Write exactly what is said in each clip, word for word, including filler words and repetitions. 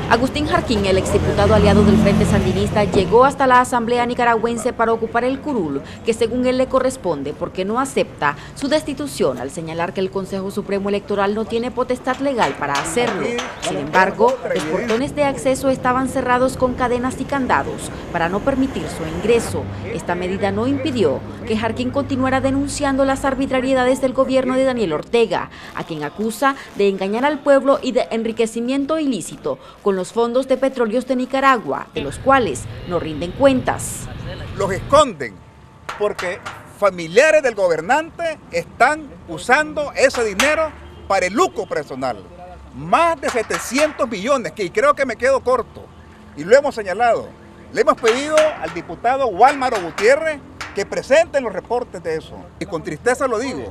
Agustín Jarquín, el exdiputado aliado del Frente Sandinista, llegó hasta la Asamblea Nicaragüense para ocupar el curul que según él le corresponde porque no acepta su destitución al señalar que el Consejo Supremo Electoral no tiene potestad legal para hacerlo. Sin embargo, los portones de acceso estaban cerrados con cadenas y candados para no permitir su ingreso. Esta medida no impidió que Jarquín continuara denunciando las arbitrariedades del gobierno de Daniel Ortega, a quien acusa de engañar al pueblo y de enriquecimiento ilícito con los fondos de petróleos de Nicaragua, de los cuales no rinden cuentas. Los esconden porque familiares del gobernante están usando ese dinero para el lucro personal. Más de setecientos millones, que creo que me quedo corto, y lo hemos señalado. Le hemos pedido al diputado Wálmaro Gutiérrez que presenten los reportes de eso. Y con tristeza lo digo,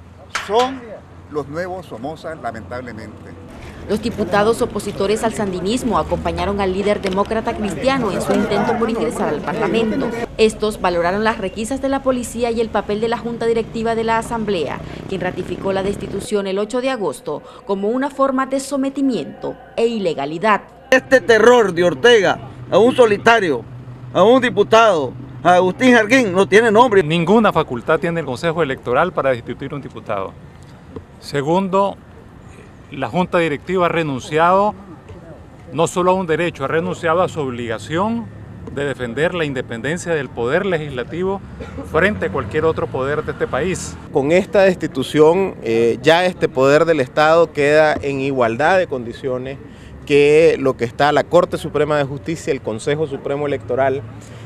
son los nuevos Somoza, lamentablemente. Los diputados opositores al sandinismo acompañaron al líder demócrata cristiano en su intento por ingresar al Parlamento. Estos valoraron las requisas de la policía y el papel de la Junta Directiva de la Asamblea, quien ratificó la destitución el ocho de agosto como una forma de sometimiento e ilegalidad. Este terror de Ortega a un solitario, a un diputado, a Agustín Jarquín, no tiene nombre. Ninguna facultad tiene el Consejo Electoral para destituir a un diputado. Segundo, la Junta Directiva ha renunciado no solo a un derecho, ha renunciado a su obligación de defender la independencia del poder legislativo frente a cualquier otro poder de este país. Con esta destitución eh, ya este poder del Estado queda en igualdad de condiciones que lo que está la Corte Suprema de Justicia, el Consejo Supremo Electoral,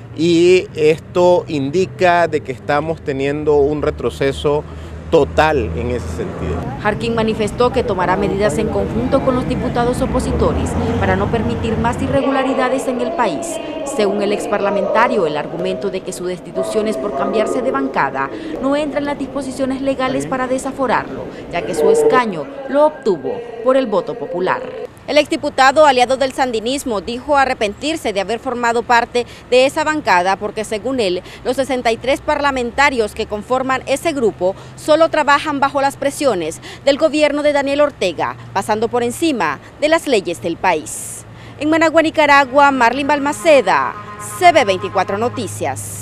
y esto indica de que estamos teniendo un retroceso total en ese sentido. Jarquín manifestó que tomará medidas en conjunto con los diputados opositores para no permitir más irregularidades en el país. Según el exparlamentario, el argumento de que su destitución es por cambiarse de bancada no entra en las disposiciones legales para desaforarlo, ya que su escaño lo obtuvo por el voto popular. El exdiputado aliado del sandinismo dijo arrepentirse de haber formado parte de esa bancada porque según él, los sesenta y tres parlamentarios que conforman ese grupo solo trabajan bajo las presiones del gobierno de Daniel Ortega, pasando por encima de las leyes del país. En Managua, Nicaragua, Marlin Balmaceda, C B veinticuatro Noticias.